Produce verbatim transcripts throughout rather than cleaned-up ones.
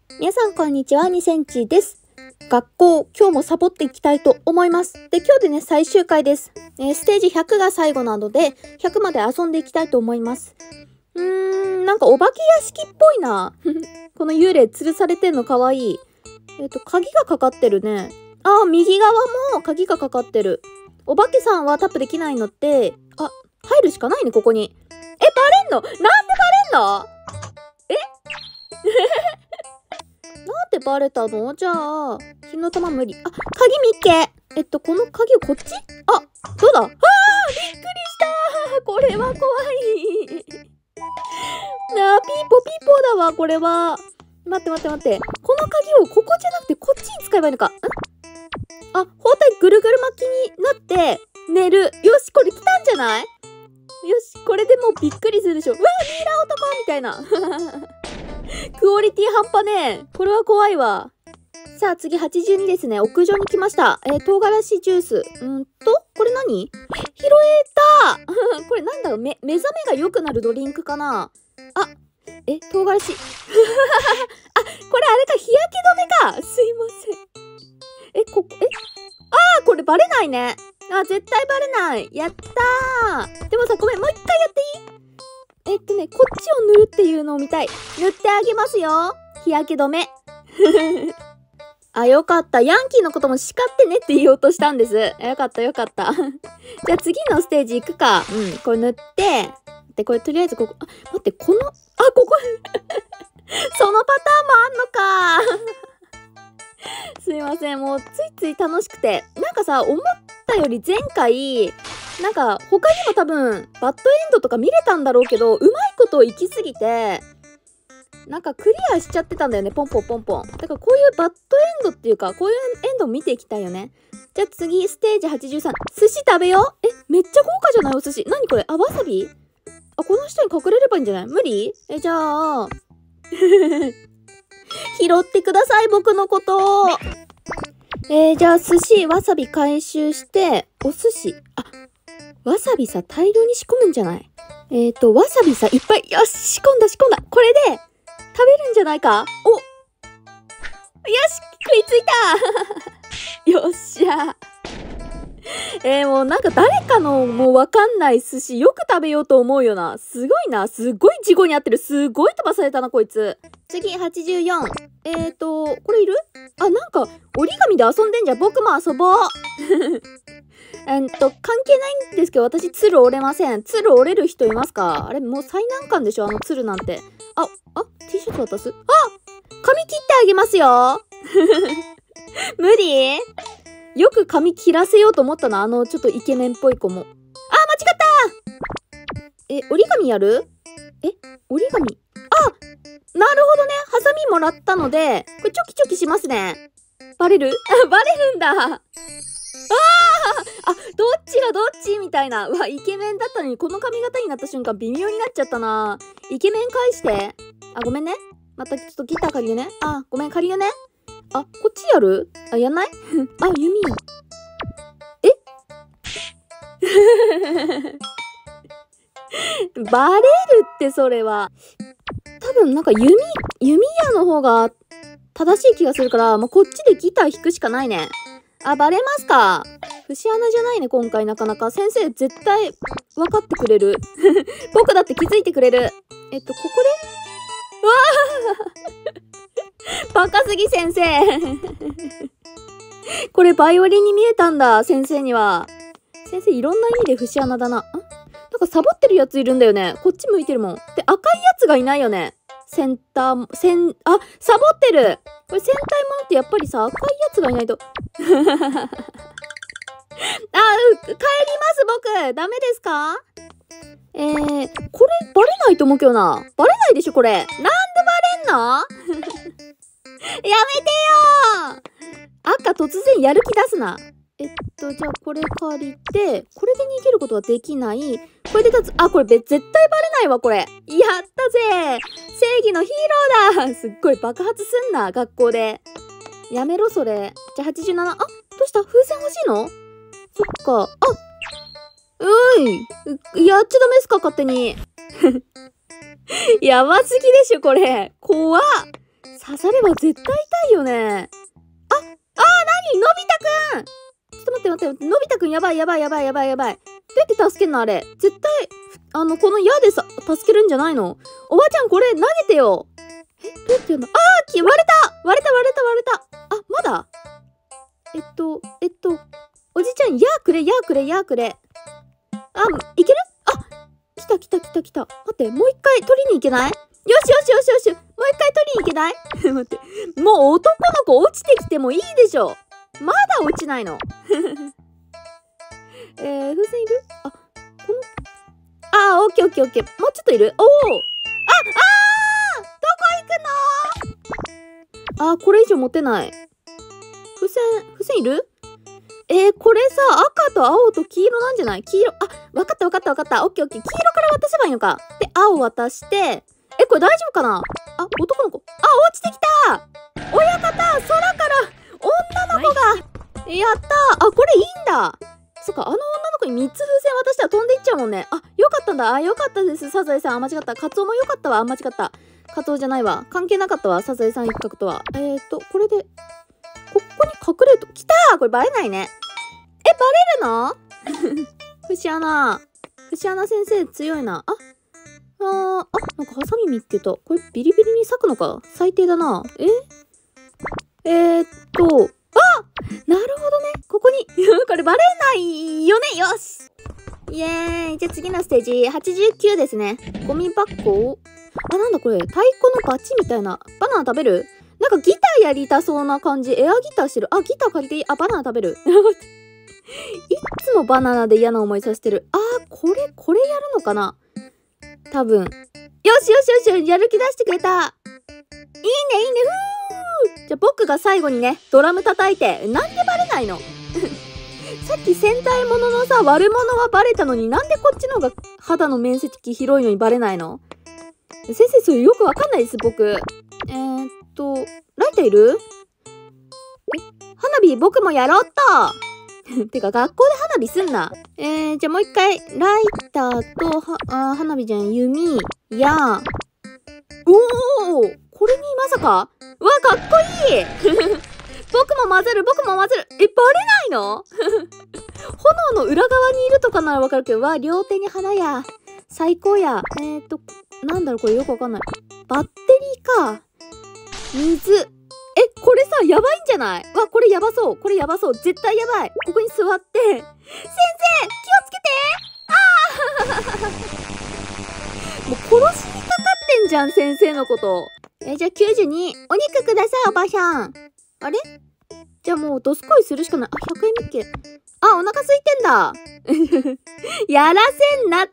皆さんこんにちは、にセンチです。学校、今日もサボっていきたいと思います。で、今日でね、最終回です。えー、ステージひゃくが最後なので、ひゃくまで遊んでいきたいと思います。うーん、なんかお化け屋敷っぽいな。この幽霊吊るされてんのかわいい。えっと、鍵がかかってるね。あー、右側も鍵がかかってる。お化けさんはタップできないのって、あ、入るしかないね、ここに。え、バレんの？なんでバレんの？えなんでバレたの？じゃあ、火の玉無理。あ、鍵見っけ。えっと、この鍵をこっち？あ、どうだ？あー、びっくりしたー。これは怖い。なあ、ピーポピーポーだわ、これは。待って待って待って。この鍵をここじゃなくてこっちに使えばいいのか。ん？あ、包帯ぐるぐる巻きになって寝る。よし、これ来たんじゃない？よし、これでもうびっくりするでしょ。うわー、ミイラ男みたいな。クオリティ半端ねえ。これは怖いわ。さあ次はちじゅうにですね。屋上に来ました。えー、唐辛子ジュース。うんと、これ何？拾えたこれなんだろう、め、目覚めが良くなるドリンクかなあ、え、唐辛子。あ、これあれか、日焼け止めか。すいません。え、ここ、えあー、これバレないね。あ、絶対バレない。やったー。でもさ、ごめん、もう一回やっていい？えっとね、こっちを塗るっていうのを見たい。塗ってあげますよ。日焼け止め。あ、よかった。ヤンキーのことも叱ってねって言おうとしたんです。よかったよかった。じゃあ次のステージ行くか。うん、これ塗って。で、これとりあえずここ、あ、待って、この、あ、ここ、そのパターンもあんのか。すいません、もうついつい楽しくて。なんかさ、思ったより前回、なんか他にも多分バッドエンドとか見れたんだろうけど、うまいこと行き過ぎてなんかクリアしちゃってたんだよね、ポンポンポンポン。だからこういうバッドエンドっていうか、こういうエンドを見ていきたいよね。じゃあ次ステージはちじゅうさん、寿司食べよう。え、めっちゃ豪華じゃない？お寿司。なにこれ？あ、わさび？あ、この下に隠れればいいんじゃない？無理？え、じゃあ拾ってください、僕のこと。えー、じゃあ寿司わさび回収してお寿司、あ、わさびさ、大量に仕込むんじゃない？えーと、わさびさ、いっぱい、よし、仕込んだ仕込んだ。これで、食べるんじゃないか？お！よし、食いついたよっしゃ。えー、もうなんか誰かのもうわかんない寿司よく食べようと思うよな。すごいな。すごい事故に遭ってる。すごい飛ばされたな、こいつ。次、はちじゅうよん。えーと、これいる？あ、なんか、折り紙で遊んでんじゃん。僕も遊ぼう。えっと、関係ないんですけど、私、鶴折れません。鶴折れる人いますか？あれ、もう最難関でしょ、あの鶴なんて。あ、あ、T シャツ渡す？あ！髪切ってあげますよ。無理？よく髪切らせようと思ったな、あの、ちょっとイケメンっぽい子も。あ、間違った！え、折り紙やる？え、折り紙。あ！なるほどね。ハサミもらったので、これチョキチョキしますね。バレる？あ、バレるんだ。ああ！あ、どっちがどっちみたいな。うわ、イケメンだったのに、この髪型になった瞬間微妙になっちゃったな。イケメン返して。あ、ごめんね。またちょっとギター借りるね。あ、ごめん、借りるね。あ、こっちやる？あ、やんない？あ、弓。えバレるってそれは。多分なんか弓、弓矢の方が正しい気がするから、まあ、こっちでギター弾くしかないね。あ、バレますか？節穴じゃないね、今回なかなか。先生絶対分かってくれる。僕だって気づいてくれる。えっと、ここで？わあバカすぎ先生これバイオリンに見えたんだ、先生には。先生いろんな意味で節穴だな。ん？なんかサボってるやついるんだよね。こっち向いてるもん。で、赤いやつがいないよね。センター、セン、あ、サボってる！これ戦隊ものってやっぱりさ、赤いやつがいないと。あ、帰ります僕！ダメですか？えー、これバレないと思うけどな。バレないでしょこれ。なんでバレんの？やめてよー！赤突然やる気出すな。えっと、じゃあこれ借りて、これで逃げることはできない。これで立つ。あ、これ絶対バレないわ、これ。やったぜ！正義のヒーローだ！すっごい爆発すんな、学校で。やめろ、それ。じゃあはちじゅうなな。あ、どうした？風船欲しいの？そっか。あ！うーい。やっちゃダメっすか、勝手に。やばすぎでしょ、これ。怖っ。 刺されば絶対痛いよね。あ、あー、なにのび太くん、ちょっと待って待って、のび太くんやばいやばいやばいやばいやばい。どうやって助けんのあれ。絶対、あの、この矢でさ、助けるんじゃないの？おばあちゃんこれ投げてよ。え、どうやってやんの？あー、き、割れた割れた割れた割れた。あ、まだえっと、えっと、おじちゃん、矢くれ、矢くれ、矢くれ。あ、いける？あ、来た来た来た来た。待って、もう一回取りに行けない？よしよしよしよし。もう一回取りに行けない？待って。もう男の子落ちてきてもいいでしょ。まだ落ちないの。えー、風船いる？あ、この、あー、オッケーオッケーオッケー。もうちょっといる？おー。あ、あー！どこ行くの？あー、これ以上持てない。風船、風船いる？えー、これさ、赤と青と黄色なんじゃない？黄色、あ、わかったわかったわかった。オッケーオッケー。黄色から渡せばいいのか。で、青渡して、え、これ大丈夫かな？あ、男の子。あ、落ちてきた！親方、空から女の子が、はい、やったー。あ、これいいんだ。そっか、あの女の子にみっつ風船渡したら飛んでいっちゃうもんね。あ、よかったんだ。あ、よかったです。サザエさん。あ、間違った。カツオもよかったわ。あ、間違った。カツオじゃないわ。関係なかったわ。サザエさん一角とは。えーと、これで、ここに隠れると、来たー！これバレないね。え、バレるの？節穴。節穴先生強いな。あ、あー、あ、なんかハサミ見つけた。これビリビリに裂くのか？最低だな。ええー、っと、あ！なるほどね。ここに。これバレないよね。よし！イエーイ。じゃあ次のステージ、はちじゅうきゅうですね。ゴミ箱？あ、なんだこれ。太鼓のバチみたいな。バナナ食べる？なんかギターやりたそうな感じ。エアギターしてる。あ、ギター借りていい？あ、バナナ食べる。いつもバナナで嫌な思いさせてる。あー、これ、これやるのかな？多分。よしよしよし、やる気出してくれた。いいね、いいね、ふー。じゃあ僕が最後にね、ドラム叩いて。なんでバレないの？さっき戦隊もののさ、悪者はバレたのになんでこっちの方が肌の面積広いのにバレないの？先生、それよくわかんないです、僕。えーっと、ライターいる？え、花火僕もやろうっと。てか学校で花火すんな。えー、じゃあもう一回、ライターと、は、あ、花火じゃん、弓、や、おー、これにまさか？わ、かっこいい。僕も混ぜる、僕も混ぜる。え、バレないの？炎の裏側にいるとかならわかるけど、わ、両手に花や。最高や。えーと、なんだろう、これよくわかんない。バッテリーか。水。え、これさ、やばいんじゃない？わ、これやばそう。これやばそう。絶対やばい。ここに座って。先生、気をつけて！あーもう殺しにかかってんじゃん、先生のこと。え、じゃあきゅうじゅうに。お肉ください、おばさん。あれ？じゃあもう、どすこいするしかない。あ、ひゃくえんみっけ。あ、お腹空いてんだ。やらせんなって。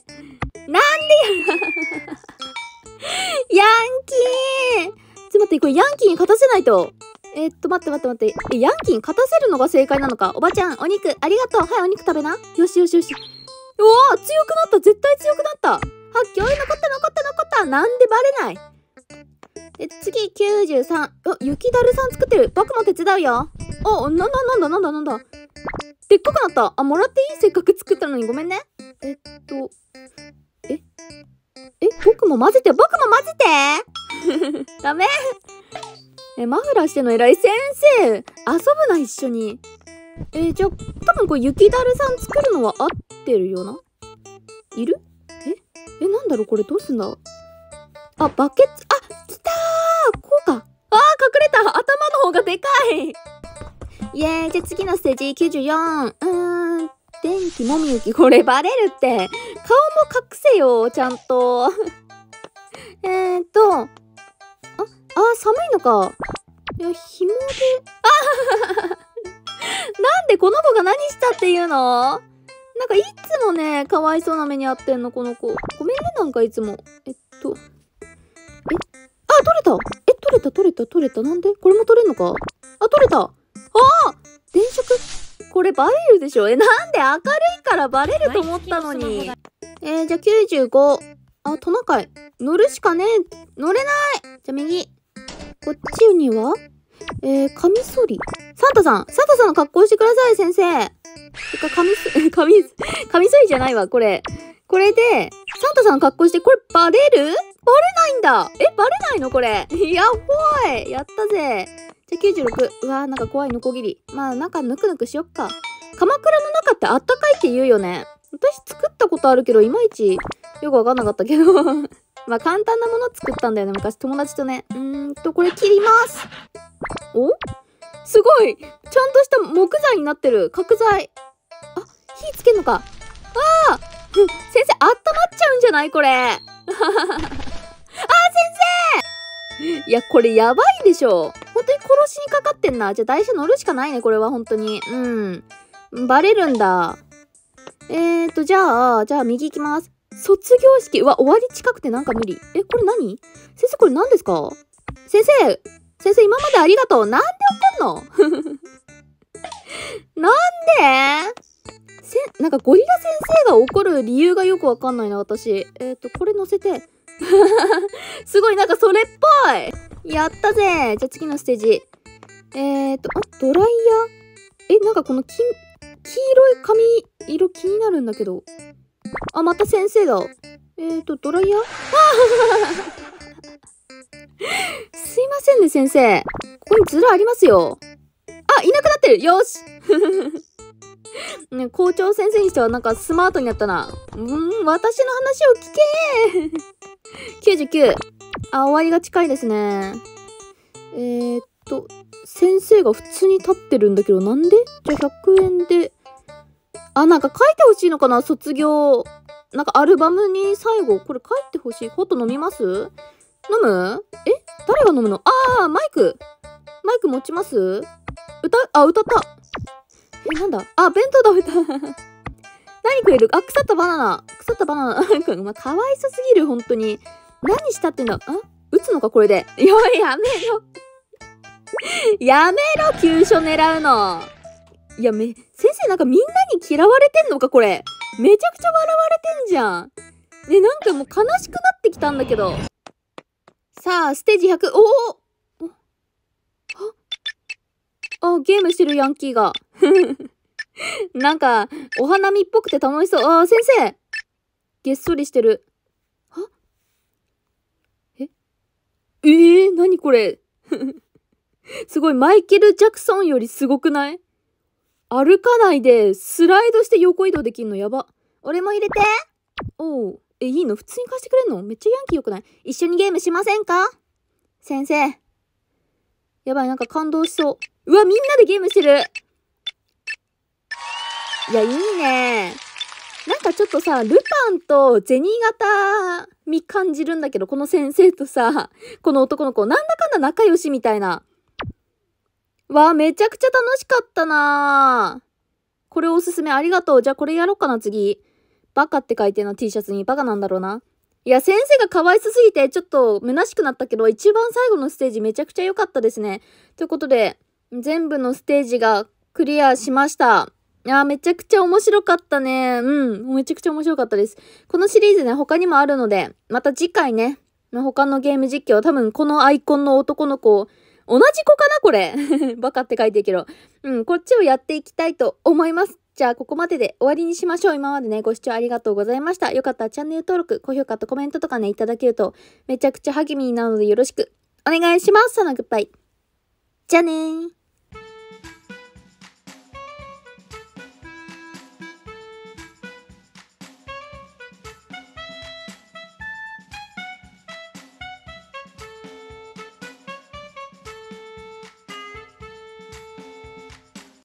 なんでやらヤンキー！ちょっと待って、これヤンキーに勝たせないと。えー、っと、待って待って待って。え、ヤンキーに勝たせるのが正解なのか。おばちゃん、お肉、ありがとう。はい、お肉食べな。よしよしよし。うわー、強くなった。絶対強くなった。はっきょい、残った残った残った。なんでバレない？え、次、きゅうじゅうさん。あ、雪だるさん作ってる。僕も手伝うよ。あ、な、な、なんだなんだなんだ。でっかくなった。あ、もらっていい？せっかく作ったのにごめんね。えっと、ええ、僕も混ぜて、僕も混ぜてダメえ、マフラーしてんの偉い。先生遊ぶな、一緒に。えー、じゃあ、多分これ雪だるさん作るのは合ってるよな。いる？ええ、なんだろうこれどうすんだ？あ、バケツ、あ、来たー！こうか。あー、隠れた！頭の方がでかいイエーイ！じゃあ次のステージきゅうじゅうよん。うーん。電気もみゆき。これバレるって。顔も隠せよ、ちゃんと。えーっと。あ、あ、寒いのか。いや、紐で。あなんでこの子が何したっていうの？なんかいつもね、かわいそうな目に遭ってんの、この子。ごめんね、なんかいつも。えっと。え、あ、取れた！え、取れた、取れた、取れた。なんで？これも取れんのか？あ、取れた！ああ！電飾？これバレるでしょ？え、なんで明るいからバレると思ったのに。えー、じゃあきゅうじゅうご。あ、トナカイ。乗るしかねえ。乗れない！じゃあ右。こっちにはえー、カミソリ。サンタさん。サンタさんの格好してください、先生。てか、カミソ、カミ、カミソリじゃないわ、これ。これで、 サンタさんの格好して、これバレる？バレないんだ。え、バレないのこれ。やっばい。やったぜ。じゃあきゅうじゅうろく。うわー、なんか怖いノコギリ。まあ、なんかぬくぬくしよっか。鎌倉の中ってあったかいって言うよね。私作ったことあるけど、いまいちよくわかんなかったけど。まあ、簡単なもの作ったんだよね。昔友達とね。うーんと、これ切ります。お？すごい！ちゃんとした木材になってる。角材。あ、火つけんのか。ああ先生、あったまっちゃうんじゃないこれ。あー、先生いや、これやばいでしょ。本当に殺しにかかってんな。じゃあ台車乗るしかないね、これは本当に。うん。バレるんだ。えーと、じゃあ、じゃあ右行きます。卒業式。うわ、終わり近くてなんか無理。え、これ何？先生、これ何ですか？先生先生、今までありがとう。なんで怒んのなんでせ、なんかゴリラ先生が怒る理由がよくわかんないな、私。えっと、これ乗せて。すごい、なんかそれっぽい。やったぜ。じゃあ次のステージ。えっと、あ、ドライヤー。え、なんかこの金、黄色い髪色気になるんだけど。あ、また先生だ。えっと、ドライヤー？あすいませんね、先生。ここにズラありますよ。あ、いなくなってる。よし。ね、校長先生にしてはなんかスマートになったな。うーん、私の話を聞けー。きゅうじゅうきゅう。あ、終わりが近いですね。えー、っと、先生が普通に立ってるんだけど、なんで？じゃあひゃくえんで。あ、なんか書いてほしいのかな？卒業。なんかアルバムに最後、これ書いてほしい。ホット飲みます？飲む？え？誰が飲むの？あー、マイク。マイク持ちます？歌、あ、歌った。え、なんだ？あ、弁当食べた。何くれる？あ、腐ったバナナ。腐ったバナナ。まあ、かわいそすぎる、ほんとに。何したってんだ？あ？撃つのか、これで。いや、やめろ。やめろ、急所狙うの。いや、め、先生なんかみんなに嫌われてんのか、これ。めちゃくちゃ笑われてんじゃん。ね、なんかもう悲しくなってきたんだけど。さあ、ステージひゃく。おおあ、ゲームしてるヤンキーが。なんか、お花見っぽくて楽しそう。あー、先生げっそりしてる。はええー、なにこれすごい、マイケル・ジャクソンよりすごくない？歩かないで、スライドして横移動できんのやば。俺も入れて。おう。え、いいの？普通に貸してくれんの？めっちゃヤンキーよくない？一緒にゲームしませんか？先生。やばい、なんか感動しそう。うわ、みんなでゲームしてる。いや、いいね。なんかちょっとさ、ルパンと銭形に感じるんだけど、この先生とさ、この男の子、なんだかんだ仲良しみたいな。わあ、めちゃくちゃ楽しかったなー。これおすすめありがとう。じゃあこれやろうかな、次。バカって書いてるの T シャツにバカなんだろうな。いや、先生が可愛すすぎて、ちょっと虚しくなったけど、一番最後のステージめちゃくちゃ良かったですね。ということで、全部のステージがクリアしました。いやー、めちゃくちゃ面白かったね。うん。めちゃくちゃ面白かったです。このシリーズね、他にもあるので、また次回ね、他のゲーム実況、多分このアイコンの男の子、同じ子かなこれ。バカって書いてるけど。うん、こっちをやっていきたいと思います。じゃあ、ここまでで終わりにしましょう。今までね、ご視聴ありがとうございました。よかったらチャンネル登録、高評価とコメントとかね、いただけると、めちゃくちゃ励みになるのでよろしくお願いします。そのグッバイ。じゃあねー。